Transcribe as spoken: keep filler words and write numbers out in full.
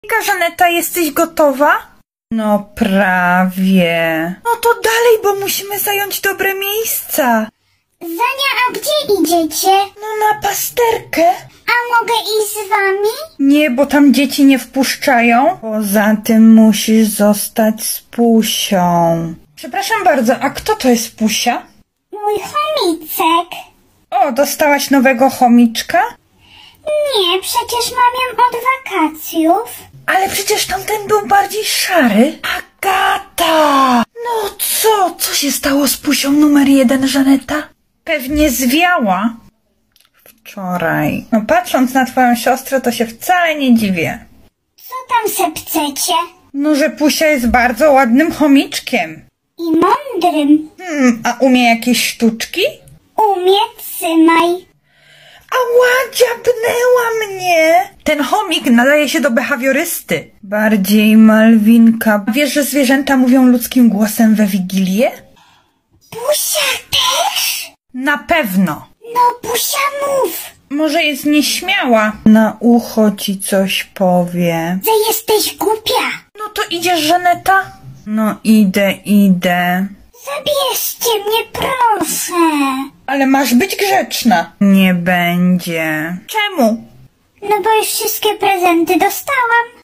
Żaneta, jesteś gotowa? No prawie. No to dalej, bo musimy zająć dobre miejsca. Zania, a gdzie idziecie? No na pasterkę. A mogę iść z wami? Nie, bo tam dzieci nie wpuszczają. Poza tym musisz zostać z Pusią. Przepraszam bardzo, a kto to jest Pusia? Mój chomicek. O, dostałaś nowego chomiczka? Nie, przecież mam ją od wakacjów. Ale przecież tamten był bardziej szary. Agata! No co? Co się stało z Pusią numer jeden, Żaneta? Pewnie zwiała. Wczoraj. No patrząc na twoją siostrę, to się wcale nie dziwię. Co tam sepcecie? No, że Pusia jest bardzo ładnym chomiczkiem. I mądrym. Hmm, a umie jakieś sztuczki? Umie, trzymaj. Ała, dziabnęła mnie! Ten chomik nadaje się do behawiorysty. Bardziej Malwinka. Wiesz, że zwierzęta mówią ludzkim głosem we Wigilię? Pusia też? Na pewno. No, Pusia, mów. Może jest nieśmiała. Na ucho ci coś powie. Że jesteś głupia. No to idziesz, Żaneta? No idę, idę. Zabierzcie mnie, proszę. Ale masz być grzeczna. Nie będzie. Czemu? No bo już wszystkie prezenty dostałam.